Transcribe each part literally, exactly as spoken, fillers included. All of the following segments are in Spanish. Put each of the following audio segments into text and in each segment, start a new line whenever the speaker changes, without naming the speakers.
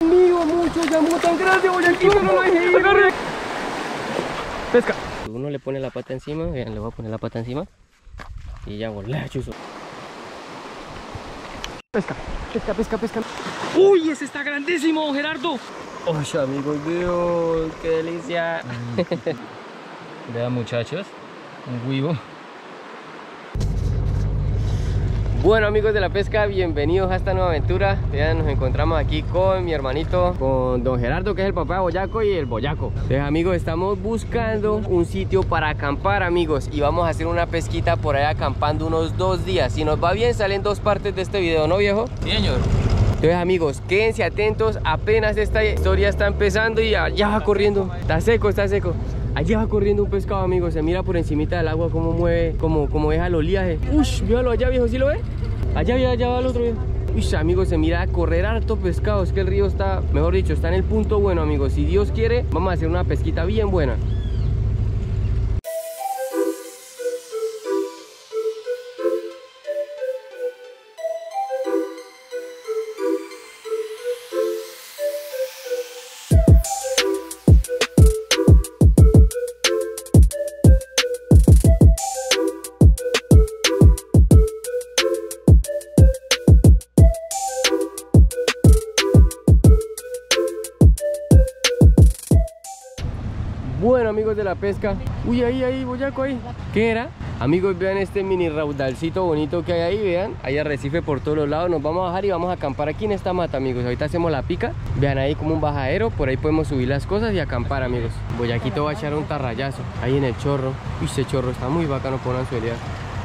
Amigo, mucho llamó tan grande, voy aquí, no lo dejé ir. Agarre. Pesca. Uno le pone la pata encima, vean, le voy a poner la pata encima. Y ya volá, chuzo. Pesca, pesca, pesca, pesca. Uy, ese está grandísimo, Gerardo. Uy, amigos, Dios, qué delicia.
Mm. Vean, muchachos, un huevo.
Bueno, amigos de la pesca, bienvenidos a esta nueva aventura. Vean, nos encontramos aquí con mi hermanito, con don Gerardo, que es el papá de Boyaco, y el Boyaco. Entonces, amigos, estamos buscando un sitio para acampar, amigos, y vamos a hacer una pesquita por ahí acampando unos dos días. Si nos va bien, salen dos partes de este video, ¿no, viejo?
Sí, señor.
Entonces, amigos, quédense atentos. Apenas esta historia está empezando y ya, ya va corriendo. Está seco, está seco. Allá va corriendo un pescado, amigos. Se mira por encimita del agua cómo mueve, cómo, cómo deja el oleaje. Uy, míralo allá, viejo, ¿sí lo ve? Allá, allá, allá va el otro, viejo. Uy, amigos, se mira a correr harto pescado. Es que el río está, mejor dicho, está en el punto bueno, amigos. Si Dios quiere, vamos a hacer una pesquita bien buena. Bueno, amigos de la pesca. Uy, ahí, ahí, Boyaco, ahí. ¿Qué era? Amigos, vean este mini raudalcito bonito que hay ahí, vean. Hay arrecife por todos los lados. Nos vamos a bajar y vamos a acampar aquí en esta mata, amigos. Ahorita hacemos la pica. Vean ahí como un bajadero. Por ahí podemos subir las cosas y acampar, amigos. Boyaquito va a echar un tarrayazo ahí en el chorro. Uy, ese chorro está muy bacano por una anzuelear.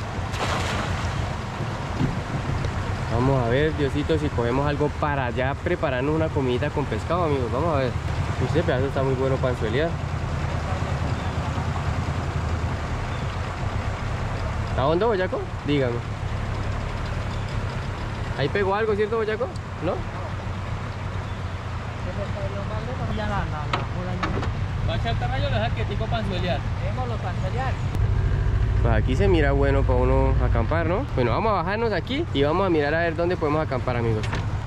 Vamos a ver, Diosito, si cogemos algo para ya prepararnos una comidita con pescado, amigos. Vamos a ver. Este pedazo está muy bueno para anzuelear. ¿Está hondo, Boyaco? Dígame. Ahí pegó algo, ¿cierto, Boyaco? ¿No?
¿Va a echar tarrayo o dejar quietico para anzuelear?
Pues aquí se mira bueno para uno acampar, ¿no? Bueno, vamos a bajarnos aquí y vamos a mirar a ver dónde podemos acampar, amigos.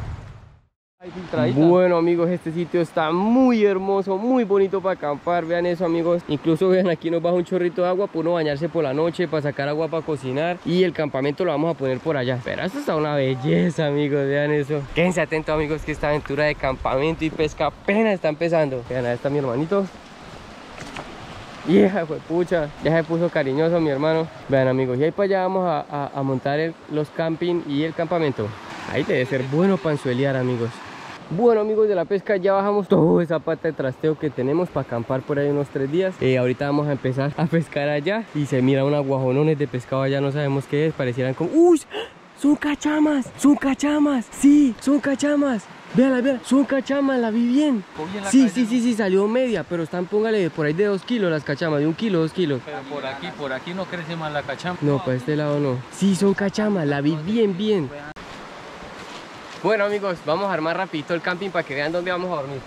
Bueno, amigos, este sitio está muy hermoso, muy bonito para acampar. Vean eso, amigos. Incluso vean, aquí nos baja un chorrito de agua para uno bañarse por la noche, para sacar agua para cocinar. Y el campamento lo vamos a poner por allá. Pero esto está una belleza, amigos. Vean eso. Quédense atentos, amigos, que esta aventura de campamento y pesca apenas está empezando. Vean, ahí está mi hermanito. Hija, fue pucha, ya se puso cariñoso mi hermano. Vean, amigos, y ahí para allá vamos a, a, a montar el, los camping y el campamento. Ahí debe ser bueno para anzuelear, amigos. Bueno, amigos de la pesca, ya bajamos toda esa pata de trasteo que tenemos para acampar por ahí unos tres días. eh, Ahorita vamos a empezar a pescar allá. Y se mira unas guajonones de pescado allá, no sabemos qué es, parecieran como... ¡Uy! ¡Son cachamas! ¡Son cachamas! ¡Sí! ¡Son cachamas! Véala, véala, son cachamas, la vi bien. Sí, sí, sí, sí, salió media, pero están, póngale, por ahí de dos kilos las cachamas, de un kilo, dos kilos.
Pero por aquí, por aquí no crece más la cachama.
No, para este lado no. Sí, son cachamas, la vi bien, bien. Bueno, amigos, vamos a armar rapidito el camping para que vean dónde vamos a dormir.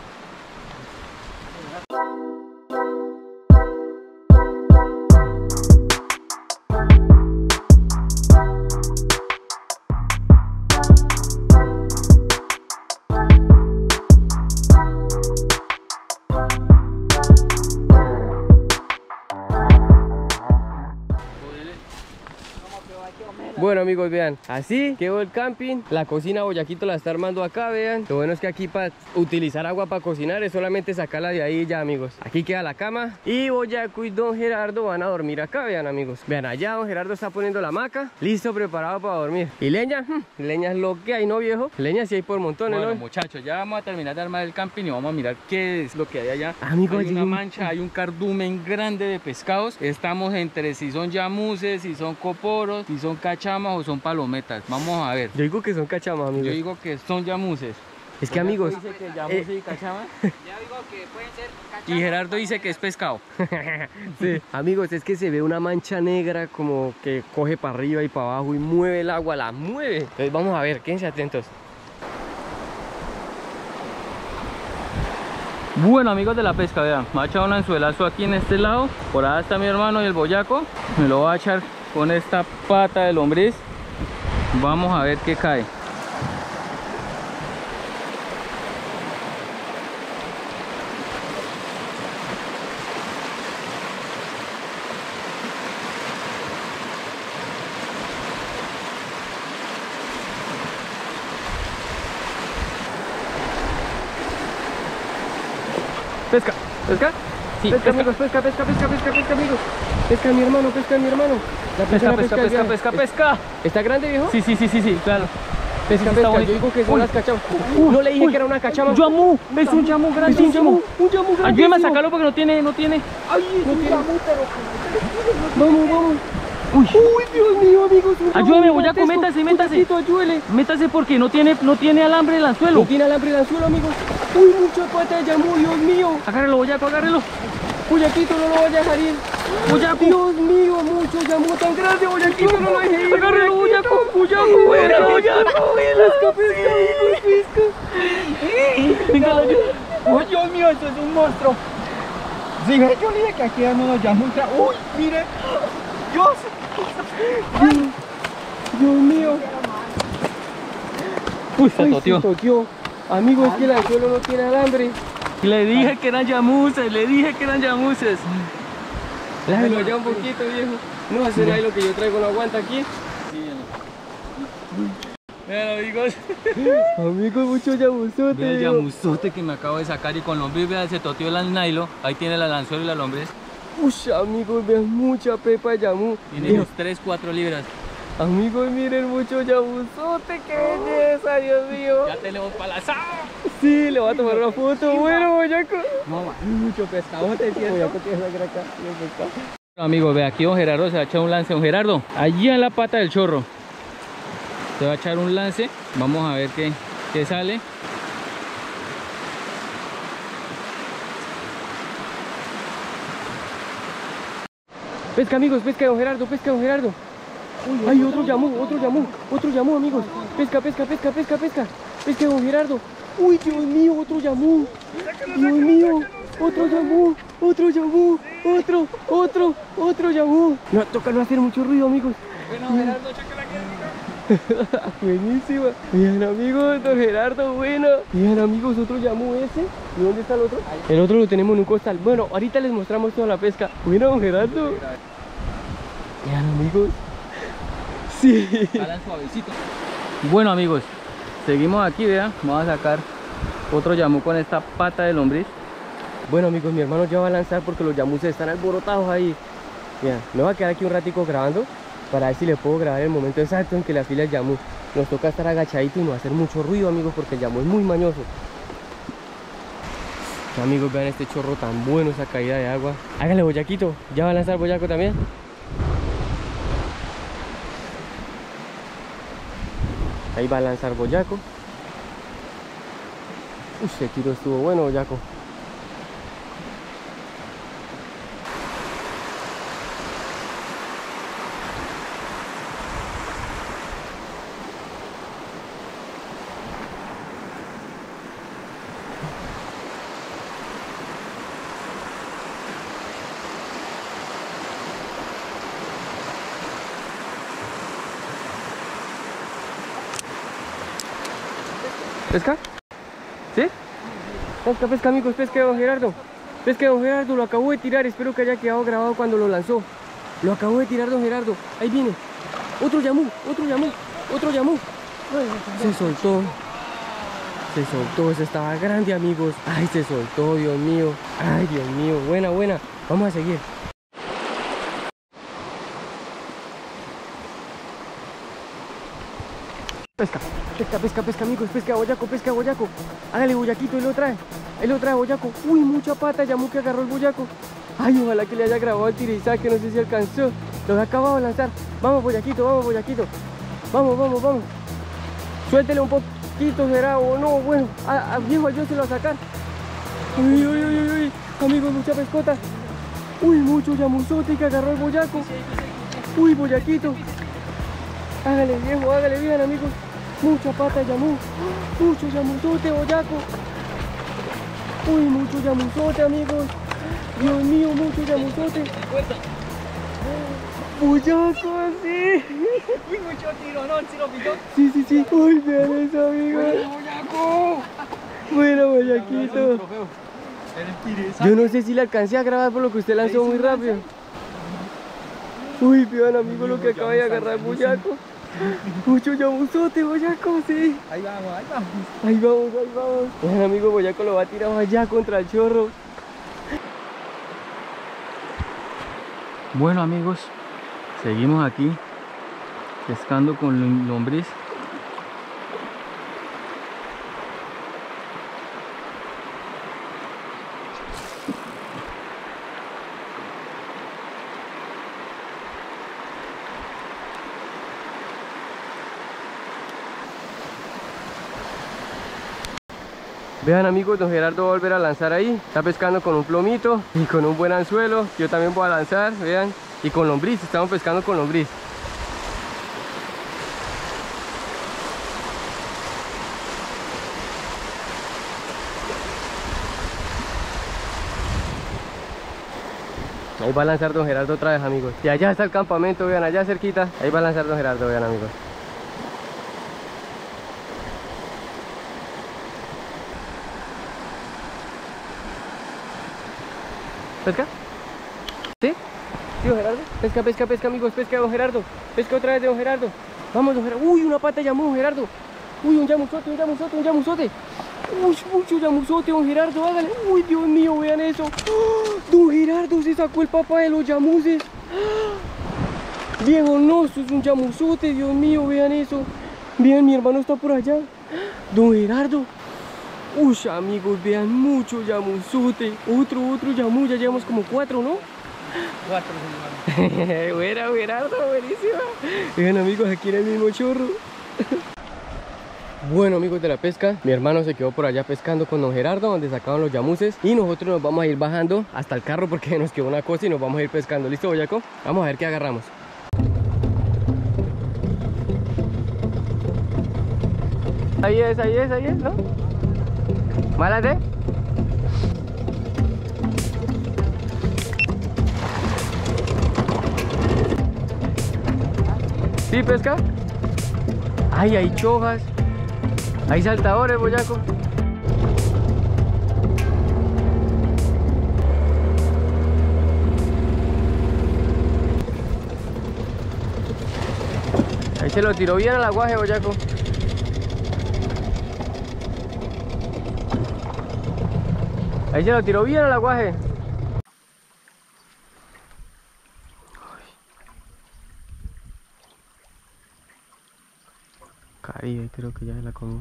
Bueno, amigos, vean, así quedó el camping. La cocina Boyaquito la está armando acá, vean. Lo bueno es que aquí para utilizar agua para cocinar es solamente sacarla de ahí ya, amigos. Aquí queda la cama y Boyaco y don Gerardo van a dormir acá, vean, amigos. Vean, allá don Gerardo está poniendo la hamaca, listo, preparado para dormir. Y leña, hmm, leña es lo que hay, ¿no, viejo? Leña sí hay por montones,
bueno,
¿no?
muchachos, ya vamos a terminar de armar el camping y vamos a mirar qué es lo que hay allá.
Amigos,
hay una
yo...
mancha, hay un cardumen grande de pescados. Estamos entre si son yamuces, si son coporos, si son cachamas o son palometas. Vamos a ver.
Yo digo que son cachamas, amigos.
Yo digo que son yamuces.
Es que, amigos,
dice que yamuces
eh...
y cachamas.
Ya digo que pueden ser cachamas.
Y Gerardo dice que es pescado.
Sí. Amigos, es que se ve una mancha negra como que coge para arriba y para abajo y mueve el agua, la mueve. Entonces vamos a ver, quédense atentos.
Bueno, amigos de la pesca, vean, me ha echado un anzuelazo aquí en este lado. Por allá está mi hermano y el Boyaco. Me lo va a echar con esta pata de lombriz. Vamos a ver qué cae.
Pesca, pesca.
Sí,
pesca,
pesca.
amigos, pesca, pesca, pesca, pesca, pesca, amigos. Pesca mi hermano, pesca mi hermano. La
Pesca,
la
pesca,
del
pesca,
día.
pesca, pesca.
¿Está grande, viejo?
Sí, sí, sí, sí, sí, claro.
Pesca,
Está
pesca.
bonito.
Yo digo que son
Uy.
las cachamas. No le dije que era una cachama.
Un yamú, ves un yamú
Es un
grandísimo.
yamú, un yamú grandísimo.
Ayúdame a sacarlo porque no tiene, no tiene.
Ay, no tiene. Vamos, vamos. Uy, Uy, Dios mío, amigos. un
Ayúdame,
yamú
Boyaco,
gigantesco.
métase, métase.
Boyaquito, ayúdele.
Métase porque no tiene, no tiene alambre el anzuelo.
No tiene alambre de anzuelo, amigos. Uy, mucha pata de yamú, Dios mío.
Agárrelo, Boyaco, agárrelo.
Boyaquito, no lo vaya a dejar ir.
Boyaco.
Dios mío, mucho yamú tan grande, Boyaquito, no lo deje ir.
Agárrelo, Boyaco, Boyaco,
Buena,
Boyaco.
Boyaco, pesca, pesca, amigos, pesca.
Venga, la ayuda.
¡Oh, Dios mío, esto es un monstruo! Sí, ve, yo le dije que aquí no nos llama un tra... ¡Uy, mire! ¡Dios!
Dios, Dios mío.
Uy, se
Ay,
toteó.
se toteó. Amigo, es que el anzuelo no tiene alambre.
Le dije que eran yamuses, le dije que eran yamuses.
Lájalo ya un poquito, viejo. No, ese nylon que yo traigo no aguanta aquí.
Vean, amigos.
Amigo, mucho yamuzote.
Vean el
viejo.
yamuzote que me acabo de sacar y con lombriz, vean, se toteó el nylon. Ahí tiene el anzuelo y la lombriz.
Uy, amigos, vean mucha pepa de yamú.
Tiene
Viejo,
unos tres, cuatro libras.
amigos, miren mucho yamuzote, qué belleza, Dios mío.
Ya tenemos para la asado.
Sí, le voy a tomar una foto. Bueno, Boyaco.
No, mucho pescadote, ¿cierto?
Boyaco tiene esa acá. Bien pescado.
Amigo, ve aquí don Gerardo se va a echar un lance. Don Gerardo, allí en la pata del chorro se va a echar un lance. Vamos a ver qué, qué sale.
Pesca, amigos, pesca, don Gerardo, pesca, don Gerardo. Hay otro yamú, otro yamú, otro yamú, amigos. Pesca, pesca, pesca, pesca, pesca. Pesca, don Gerardo. Uy, Dios mío, otro yamú. Dios mío, otro yamú, otro yamú, otro, otro, otro yamú. No, toca no hacer mucho ruido, amigos.
Bueno, Gerardo, chácala aquí.
Buenísima. Bien, amigos, don Gerardo, buena. Bien, amigos, otro yamú ese. ¿Y dónde está el otro? El otro lo tenemos en un costal. Bueno, ahorita les mostramos toda la pesca. Buena, don Gerardo. Bien, amigos. Sí.
Jalan suavecito. Bueno, amigos, seguimos aquí, vean. Vamos a sacar otro yamú con esta pata de lombriz.
Bueno, amigos, mi hermano ya va a lanzar porque los yamuses están alborotados ahí. Mira, me voy a quedar aquí un ratico grabando para ver si le puedo grabar el momento exacto en que la fila el yamú. Nos toca estar agachaditos y no hacer mucho ruido, amigos, porque el yamú es muy mañoso. Amigos, vean este chorro tan bueno, esa caída de agua. Hágale, Boyaquito. ¿Ya va a lanzar Boyaco también? Ahí va a lanzar Boyaco. Uy, ese tiro estuvo bueno, Boyaco. ¿Pesca? ¿Sí? Pesca, pesca, amigos, pesca, don Gerardo. Pesca, don Gerardo, lo acabó de tirar. Espero que haya quedado grabado cuando lo lanzó. Lo acabó de tirar, don Gerardo. Ahí viene. Otro yamú, otro yamú, otro yamú. Se soltó. Se soltó, ese estaba grande, amigos. Ay, se soltó, Dios mío. Ay, Dios mío. Buena, buena. Vamos a seguir. Pesca, pesca, pesca, pesca, amigos, pesca, Boyaco, pesca, Boyaco. Hágale, Boyaquito, él lo trae, él lo trae, Boyaco. Uy, mucha pata, llamó que agarró el Boyaco. Ay, ojalá que le haya grabado el tirizaje, no sé si alcanzó. Lo he acabado de lanzar. Vamos, Boyaquito, vamos, Boyaquito. Vamos, vamos, vamos. Suéltele un poquito, será o no, bueno, a, a viejo yo se lo va a sacar. Uy, uy, uy, uy, uy, amigos, mucha pescota. Uy, mucho yamuzote que agarró el Boyaco. Uy, Boyaquito. Hágale, viejo, hágale bien, amigos. Mucha pata de yamú, mucho yamuzote, Boyaco. Uy, mucho yamuzote, amigos. Dios mío, mucho yamuzote. Boyaco, sí.
Uy, mucho tiro, ¿no? ¿Sí lo pilló?
Sí, sí, sí. Uy, vean eso, amigos.
¡Boyaco!
Bueno, Boyaquito. Yo no sé si le alcancé a grabar por lo que usted lanzó muy rápido. Uy, vean, amigos, lo que acaba de agarrar Boyaco. Mucho yamuzote, Boyaco, sí.
Ahí vamos, ahí vamos.
Ahí vamos, ahí vamos. Bueno, amigo, Boyaco lo va a tirar allá contra el chorro.
Bueno amigos, seguimos aquí pescando con lombriz.
Vean amigos, don Gerardo va a volver a lanzar ahí. Está pescando con un plomito y con un buen anzuelo. Yo también voy a lanzar, vean. Y con lombriz, estamos pescando con lombriz. Ahí va a lanzar don Gerardo otra vez, amigos. Y allá está el campamento, vean, allá cerquita. Ahí va a lanzar don Gerardo, vean, amigos. ¿Pesca? ¿Sí? ¿Sí, don Gerardo? Pesca, pesca, pesca, amigos, pesca, don Gerardo. Pesca otra vez de don Gerardo. Vamos, don Gerardo. Uy, una pata de llamú, don Gerardo. Uy, un yamuzote, un yamuzote, un yamuzote. Uy, mucho yamuzote, don Gerardo, hágale. Uy, Dios mío, vean eso. ¡Oh! Don Gerardo se sacó el papá de los yamuces. ¡Oh! Viejo, no, esto es un yamuzote, Dios mío, vean eso. Vean, mi hermano está por allá. Don Gerardo. Uy, amigos, vean, mucho yamuzote. Otro, otro yamú, ya llevamos como cuatro, ¿no?
Cuatro, señor.
Buena, Gerardo, buenísima. Vean, amigos, aquí en el mismo chorro. Bueno, amigos de la pesca, mi hermano se quedó por allá pescando con don Gerardo, donde sacaban los yamuces. Y nosotros nos vamos a ir bajando hasta el carro porque nos quedó una cosa y nos vamos a ir pescando. ¿Listo, boyaco? Vamos a ver qué agarramos. Ahí es, ahí es, ahí es, ¿no? ¿Málate? ¿Sí pesca? Ay, hay chojas. Hay saltadores, boyaco. Ahí se lo tiró bien al aguaje, boyaco. Ahí se lo tiró bien al aguaje. Caribe, creo que ya se la comí.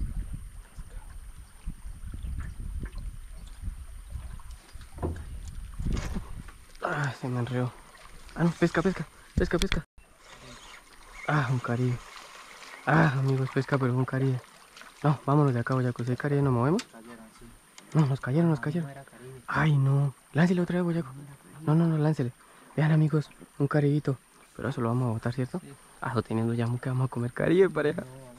Ah, se me enredó. Ah, no, pesca, pesca, pesca, pesca. Ah, un caribe. Ah, amigos, pesca, pero un caribe. No, vámonos de acá, boyaco. Si hay caribe, ¿nos movemos? No, nos cayeron, nos cayeron. Ay, no. Láncele otra vez, boyaco. No, no, no, láncele. Vean, amigos, un caribito. Pero eso lo vamos a botar, ¿cierto? Ah, no teniendo ya que vamos a comer caribe, pareja.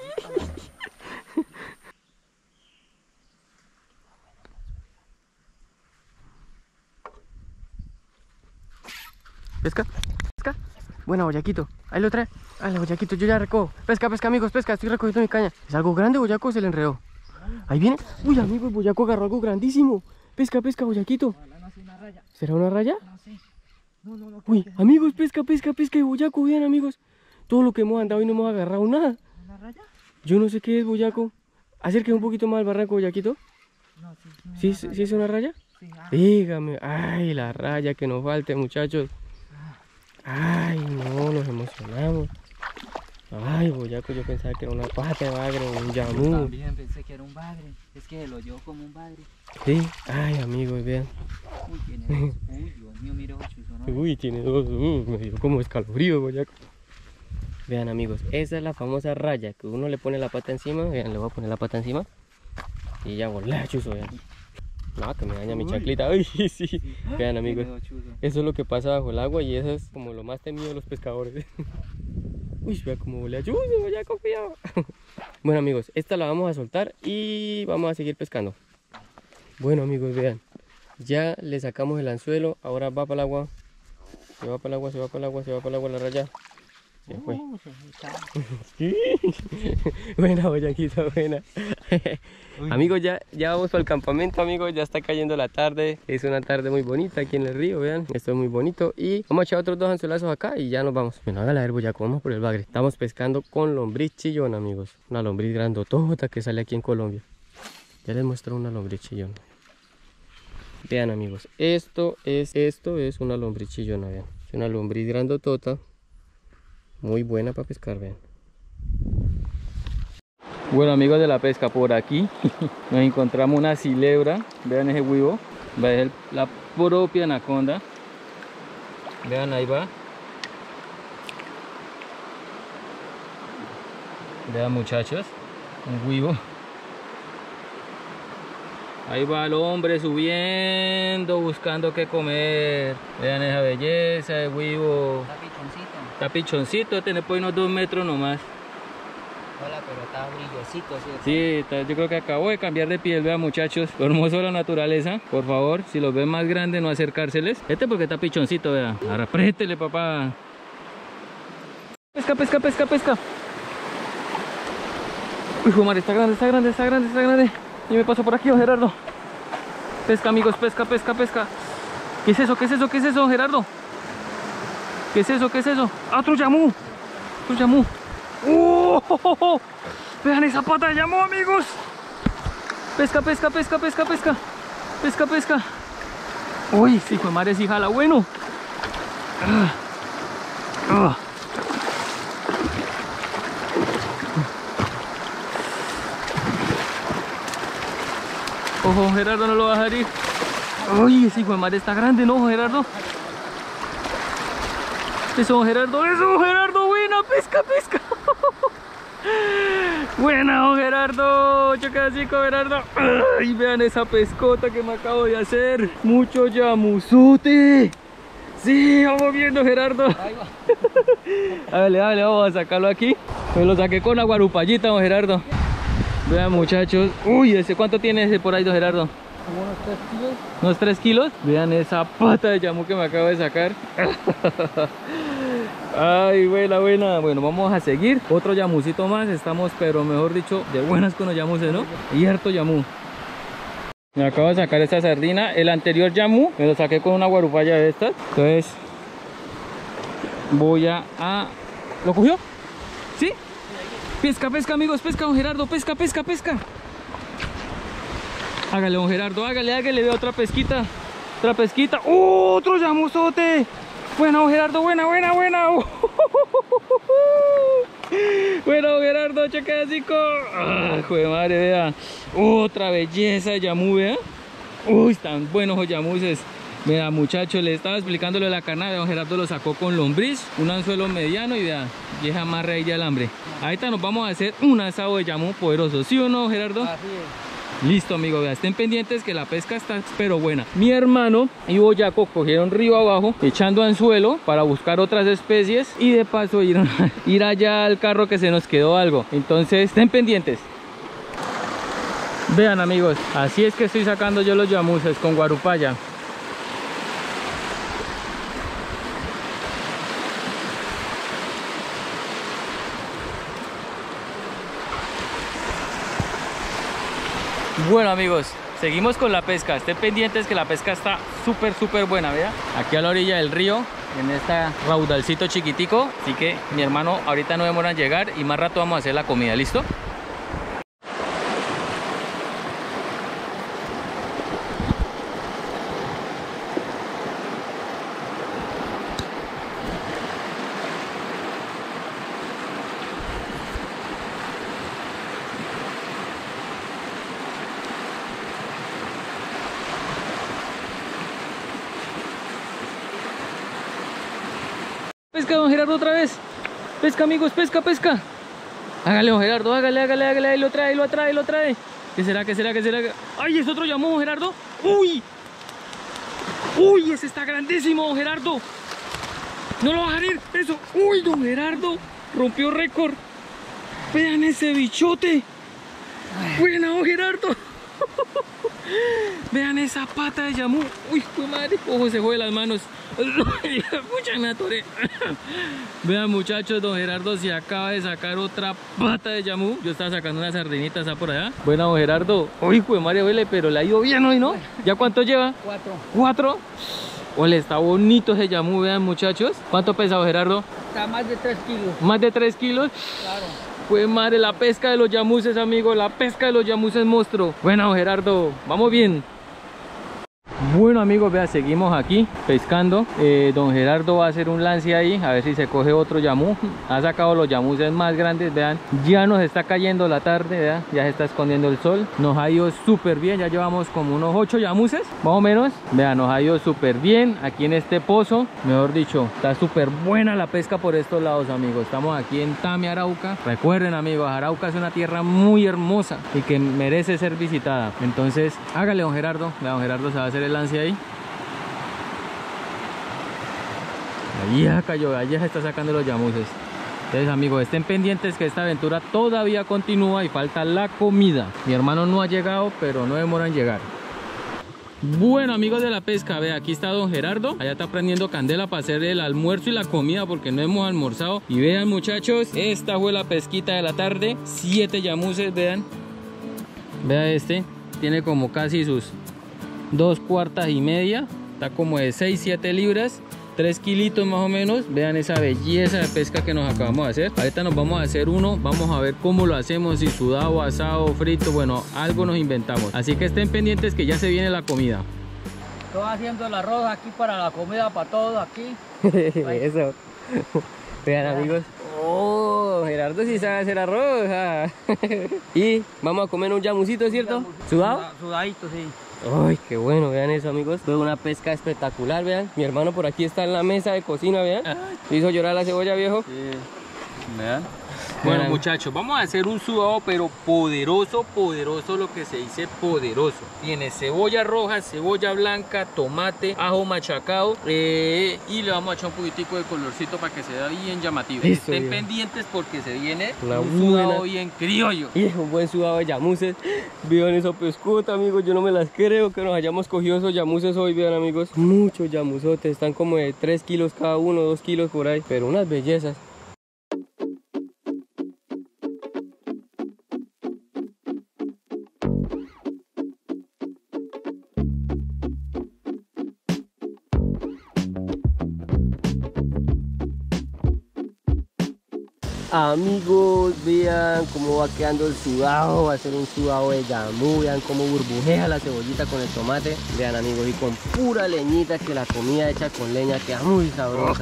¿Pesca? ¿Pesca? Buena, boyaquito. Ahí lo trae. Ah, el boyaquito, yo ya recojo. Pesca, pesca, amigos, pesca. Estoy recogiendo mi caña. ¿Es algo grande, boyaco? Se le enredó. Ahí viene. Uy, amigo, el boyaco agarró algo grandísimo. Pesca, pesca, boyaquito. ¿Será una raya?
No sé. No, no, no.
Uy, amigos, pesca, pesca, pesca y boyaco. Vean, amigos. Todo lo que hemos andado y no hemos agarrado nada.
¿Una raya?
Yo no sé qué es, boyaco. Acérquese un poquito más al barranco, boyaquito.
No, sí,
¿Sí, sí, ¿sí es una raya?
Sí, ah.
Dígame. Ay, la raya que nos falte, muchachos. Ay, no, nos emocionamos. Ay, boyaco, yo pensaba que era una pata de bagre o un
Yo
yamú.
también pensé que era un bagre. Es que lo llevo como un bagre.
Sí, ay, amigos, vean.
Uy, tiene dos. Uy, Dios mío, mira ese chuzo, ¿no?
Uy, tiene dos. Uh, me dio como escalofrío, boyaco. Vean, amigos, esa es la famosa raya que uno le pone la pata encima. Vean, le voy a poner la pata encima. Y ya volá, chuzo, vean. No, que me daña mi
Uy.
chanclita. Ay, sí, sí.
Sí.
Vean, amigos,
Tiene dos chuzos.
eso es lo que pasa bajo el agua y eso es como lo más temido de los pescadores. Uy, vea cómo volea, chuzo, ya confiado. Bueno, amigos, esta la vamos a soltar y vamos a seguir pescando. Bueno, amigos, vean. Ya le sacamos el anzuelo, ahora va para el agua. Se va para el agua, se va para el agua, se va para el agua la raya. Se fue.
Uh, se me está-
Sí. Buena, boyaquita, buena.
Uy.
Amigos, ya, ya vamos para el campamento, amigos. Ya está cayendo la tarde. Es una tarde muy bonita aquí en el río, vean. Esto es muy bonito. Y vamos a echar otros dos anzuelazos acá y ya nos vamos. Bueno, hágala ver, boyaco, vamos por el bagre. Estamos pescando con lombriz chillón, amigos. Una lombriz grandotota que sale aquí en Colombia. Ya les muestro una lombriz chillón. Vean, amigos, esto es, esto es una lombriz chillona, vean. una lombriz grandotota. Muy buena para pescar, vean.
Bueno, amigos de la pesca, por aquí nos encontramos una cilebra. Vean ese huevo. Vean la propia anaconda. Vean, ahí va. Vean, muchachos, un huevo. Ahí va el hombre subiendo, buscando qué comer. Vean esa belleza de huevo.
Está pichoncito.
Está pichoncito, tiene por unos dos metros nomás.
Hola, pero está brillosito, ¿sí?
Sí, está- yo creo que acabó de cambiar de piel, vean, muchachos. Lo hermoso de la naturaleza. Por favor, si los ven más grandes, no acercárseles. Este porque está pichoncito, vean. Ahora apriétele, papá. Pesca, pesca, pesca, pesca. Uy, Jumar, está grande, está grande, está grande, está grande. Y me paso por aquí, oh, Gerardo. Pesca, amigos, pesca, pesca, pesca. ¿Qué es eso? ¿Qué es eso? ¿Qué es eso, Gerardo? ¿Qué es eso? ¿Qué es eso? ¡Ah, otro yamú! Otro yamú. ¡Oh! Oh, oh, oh! Vean esa pata de yamú, amigos. Pesca, pesca, pesca, pesca, pesca. Pesca, pesca. Uy, sí, hijo de madre, sí jala bueno. Ah. Ah. Ojo, Gerardo, no lo va a dejar ir. Uy, ese hijo de madre está grande, ¿no, Gerardo? Eso, Gerardo, eso, Gerardo, buena, pesca, pesca. Buena, oh, Gerardo, choca así con Gerardo. Ay, vean esa pescota que me acabo de hacer. Mucho yamuzote. Sí, vamos viendo, Gerardo.
Ahí va.
Dale, dale, vamos a sacarlo aquí. Me lo saqué con la guarupallita, don Gerardo. Vean, muchachos. Uy, ese, ¿cuánto tiene ese por ahí, don Gerardo?
Como unos tres kilos.
¿Unos tres kilos? Vean esa pata de yamú que me acabo de sacar. Ay, buena, buena. Bueno, vamos a seguir. Otro yamucito más. Estamos, pero mejor dicho, de buenas con los yamuces, ¿no? Y harto yamú. Me acabo de sacar esta sardina. El anterior yamú me lo saqué con una guarupalla de estas. Entonces, voy a... a... ¿Lo cogió? ¿Sí? Pesca, pesca, amigos. Pesca, don Gerardo. Pesca, pesca, pesca. Hágale, don Gerardo, hágale, hágale, veo otra pesquita. Otra pesquita. ¡Oh, otro yamuzote! Buena, don Gerardo, buena, buena, buena. Uh, Bueno, don Gerardo, checa así con... ¡Ah, joder madre, vea! Otra belleza de yamú, vea. Uy, están buenos los yamuces. Vea, muchachos, le estaba explicando lo de la carnada. Don Gerardo lo sacó con lombriz, un anzuelo mediano y vea, vieja amarra ahí de alambre. Ahorita nos vamos a hacer un asado de yamú poderoso, ¿sí o no, Gerardo?
Así es.
Listo, amigos, vean, estén pendientes que la pesca está pero buena. Mi hermano y Boyaco cogieron río abajo echando anzuelo para buscar otras especies y de paso ir, ir allá al carro que se nos quedó algo. Entonces estén pendientes. Vean, amigos, así es que estoy sacando yo los yamuces con guarupalla. Bueno, amigos, seguimos con la pesca. Estén pendientes que la pesca está súper, súper buena, vea. Aquí a la orilla del río, en este raudalcito chiquitico. Así que mi hermano ahorita no demora en llegar y más rato vamos a hacer la comida, ¿listo? Pesca, don Gerardo, otra vez. Pesca, amigos, pesca, pesca. Hágale, don Gerardo, hágale, hágale, hágale. Ahí lo trae, lo trae, lo trae. ¿Qué será, qué será, qué será? ¡Ay, es otro llamó, don Gerardo! ¡Uy! ¡Uy, ese está grandísimo, don Gerardo! ¡No lo va a dejar ir! ¡Eso! ¡Uy, don Gerardo! Rompió récord. Vean ese bichote. Buena, don Gerardo. Vean esa pata de yamú. Uy, qué madre. Ojo, se fue de las manos. Mucha me atoré. Vean, muchachos, don Gerardo se acaba de sacar otra pata de yamú. Yo estaba sacando una sardinita, está por allá. Buena, don Gerardo. Uy, qué madre, huele, pero le ha ido bien hoy, ¿no? ¿Ya cuánto lleva?
Cuatro.
¿Cuatro? Ole, está bonito ese yamú, vean, muchachos. ¿Cuánto pesa, don Gerardo?
Está más de tres kilos.
Más de tres kilos.
Claro.
Pues madre, la pesca de los yamuces, amigo, la pesca de los yamuces monstruo. Bueno, Gerardo, vamos bien. Bueno amigos, vea, seguimos aquí pescando. eh, Don Gerardo va a hacer un lance ahí, a ver si se coge otro yamú. Ha sacado los yamuses más grandes, vean. Ya nos está cayendo la tarde, vean, ya se está escondiendo el sol. Nos ha ido súper bien, ya llevamos como unos ocho yamuses, más o menos. Vean, nos ha ido súper bien aquí en este pozo. Mejor dicho, está súper buena la pesca por estos lados, amigos. Estamos aquí en Tame, Arauca. Recuerden amigos, Arauca es una tierra muy hermosa y que merece ser visitada. Entonces, hágale don Gerardo. Vea, don Gerardo se va a hacer el lance ahí. Ahí ya cayó, ahí ya se está sacando los yamuses. Entonces amigos, estén pendientes que esta aventura todavía continúa y falta la comida. Mi hermano no ha llegado, pero no demora en llegar. Bueno amigos de la pesca, ve, aquí está don Gerardo. Allá está prendiendo candela para hacer el almuerzo y la comida porque no hemos almorzado. Y vean muchachos, esta fue la pesquita de la tarde. Siete yamuses, vean. Vea este, tiene como casi sus dos cuartas y media. Está como de seis, siete libras. tres kilitos más o menos. Vean esa belleza de pesca que nos acabamos de hacer. Ahorita nos vamos a hacer uno. Vamos a ver cómo lo hacemos. Si sudado, asado, frito. Bueno, algo nos inventamos. Así que estén pendientes que ya se viene la comida.
Estoy haciendo el arroz aquí para la comida, para todos aquí.
Eso. Vean amigos. Oh, Gerardo sí sabe hacer arroz. Ah. Y vamos a comer un yamucito, ¿cierto? ¿Sudado?
Sudadito, sí.
Ay, qué bueno, vean eso amigos. Fue una pesca espectacular, vean. Mi hermano por aquí está en la mesa de cocina, vean. ¿Le hizo llorar la cebolla, viejo?
Sí. Vean. Bueno
Vean.
muchachos, vamos a hacer un sudado pero poderoso, poderoso, lo que se dice poderoso. Tiene cebolla roja, cebolla blanca, tomate, ajo machacado, eh, y le vamos a echar un poquitico de colorcito para que se vea bien llamativo.
Eso,
Estén
bien.
pendientes porque se viene
Una
un sudado
buena-
bien criollo.
Y un buen sudado de yamuses. Vean esa pescota, amigos. Yo no me las creo que nos hayamos cogido esos yamuses hoy, vean amigos. Muchos yamusotes, están como de tres kilos cada uno, dos kilos por ahí. Pero unas bellezas. Amigos, vean cómo va quedando el sudado. Va a ser un sudado de yamú. Vean cómo burbujea la cebollita con el tomate. Vean amigos, y con pura leñita, que la comida hecha con leña queda muy sabrosa.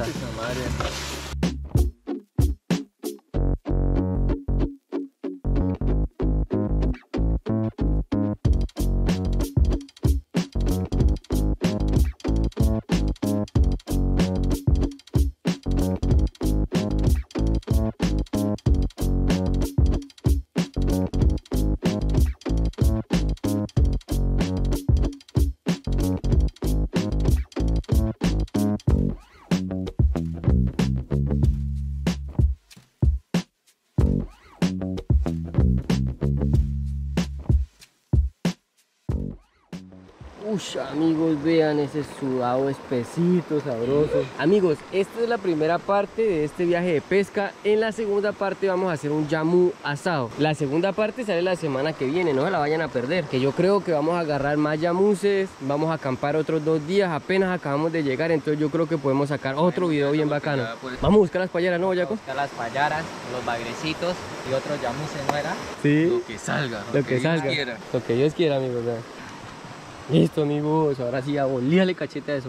Uy, amigos, vean ese sudado espesito, sabroso. Amigos, esta es la primera parte de este viaje de pesca. En la segunda parte vamos a hacer un yamú asado. La segunda parte sale la semana que viene, no se la vayan a perder. Que yo creo que vamos a agarrar más yamuses. Vamos a acampar otros dos días. Apenas acabamos de llegar, entonces yo creo que podemos sacar otro video bien bacano. Vamos a buscar las payeras, ¿no, Boyaco?
Buscar las payaras, los bagrecitos y otros yamuses, ¿no era?
Sí,
Lo que salga,
lo que
Dios
salga.
quiera.
Lo que Dios quiera, amigos, vean. Listo amigos, ahora sí, abolíale cachete a eso.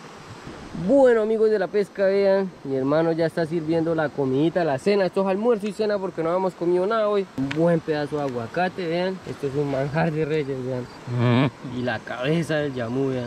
Bueno amigos de la pesca, vean, mi hermano ya está sirviendo la comidita, la cena. Esto es almuerzo y cena porque no hemos comido nada hoy. Un buen pedazo de aguacate, vean. Esto es un manjar de reyes, vean. Y la cabeza del yamú, vean.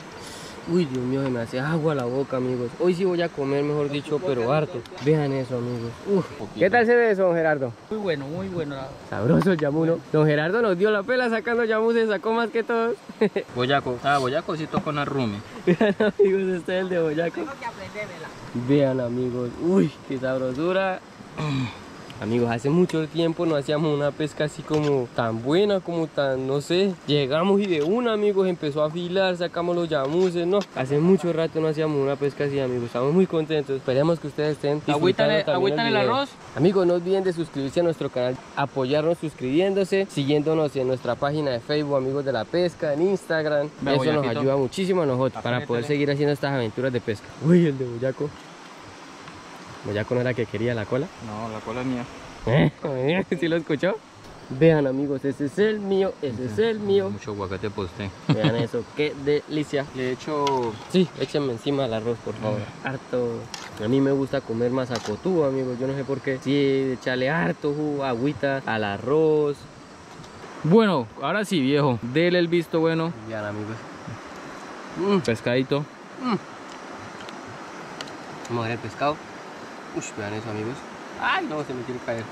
Uy, Dios mío, se me hace agua la boca, amigos. Hoy sí voy a comer, mejor dicho, pero harto. Vean eso, amigos. Uf. ¿Qué tal se ve eso, don Gerardo?
Muy bueno, muy bueno.
Sabroso el yamú, ¿no? Don Gerardo nos dio la pela sacando yamú, se sacó más que todos.
Boyaco, ah, Boyaco sí tocó una rumi.
Vean amigos, este es el de Boyaco.
Tengo que aprendérmela.
Vean amigos, uy, qué sabrosura. Amigos, hace mucho tiempo no hacíamos una pesca así como tan buena, como tan, no sé. Llegamos y de una, amigos, empezó a afilar, sacamos los yamuses, no. Hace mucho rato no hacíamos una pesca así, amigos. Estamos muy contentos. Esperemos que ustedes estén
Agüita
disfrutando también
agüita en el
video.
arroz.
Amigos, no olviden de suscribirse a nuestro canal, apoyarnos suscribiéndose, siguiéndonos en nuestra página de Facebook, Amigos de la Pesca, en Instagram.
Ve,
Eso nos
Boyaquito.
ayuda muchísimo a nosotros para
Apriétale.
poder seguir haciendo estas aventuras de pesca. Uy, el de Boyaco. Boyaco no era que quería la cola.
No, la cola es mía.
¿Eh? ¿Sí lo escuchó? Vean amigos, ese es el mío, ese es el mío.
Mucho aguacate posté.
Vean eso, qué delicia. Le echo, sí, échenme encima el arroz, por favor. Harto. A mí me gusta comer más acotú, amigos. Yo no sé por qué. Sí, echarle harto jugo, agüita al arroz.
Bueno, ahora sí, viejo. Dele el visto bueno.
Vean amigos.
Mm. Pescadito.
Mm. Vamos a ver el pescado. Uy, vean eso amigos. Ay, no, se me quiere caer.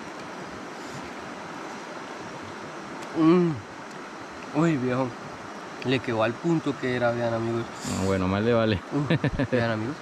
Mm. Uy, viejo. Le quedó al punto que era, vean amigos.
No, bueno, más le vale.
Mm. Vean amigos.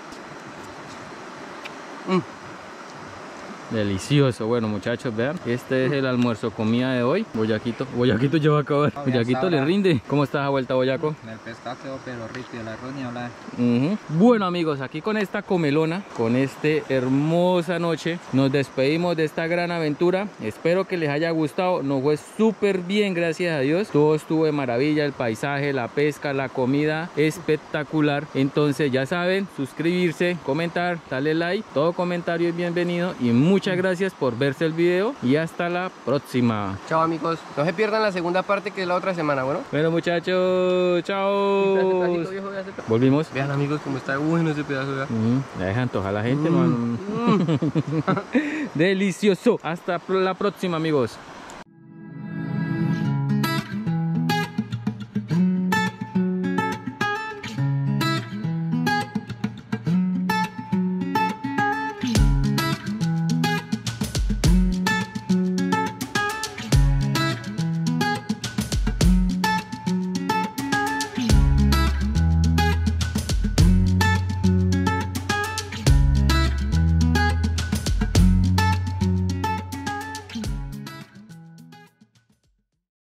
Mm.
Delicioso. Bueno, muchachos, vean. Este es el almuerzo, comida de hoy. Boyaquito. Boyaquito ya va a acabar.
No,
Boyaquito le rinde. ¿Cómo estás a vuelta, Boyaco?
El pescado quedó pero rico y el arroz ni hablar.
Uh-huh. Bueno amigos, aquí con esta comelona, con esta hermosa noche, nos despedimos de esta gran aventura. Espero que les haya gustado. Nos fue súper bien, gracias a Dios. Todo estuvo de maravilla, el paisaje, la pesca, la comida, espectacular. Entonces ya saben, suscribirse, comentar, darle like. Todo comentario es bienvenido y muchas gracias por verse el video y hasta la próxima.
Chao amigos. No se pierdan la segunda parte que es la otra semana, bueno.
Bueno muchachos, chao. Volvimos.
Vean amigos cómo está bueno ese pedazo.
Mm, ya deja antojar a la gente,
Mm.
mano. Delicioso. Hasta la próxima, amigos.